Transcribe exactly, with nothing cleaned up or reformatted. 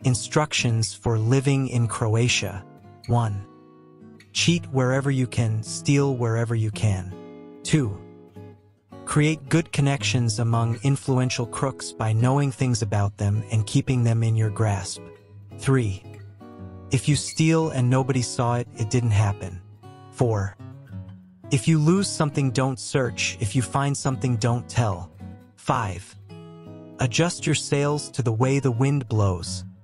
Instructions for living in Croatia. one. Cheat wherever you can, steal wherever you can. two. Create good connections among influential crooks by knowing things about them and keeping them in your grasp. three. If you steal and nobody saw it, it didn't happen. four. If you lose something, don't search. If you find something, don't tell. five. Adjust your sails to the way the wind blows.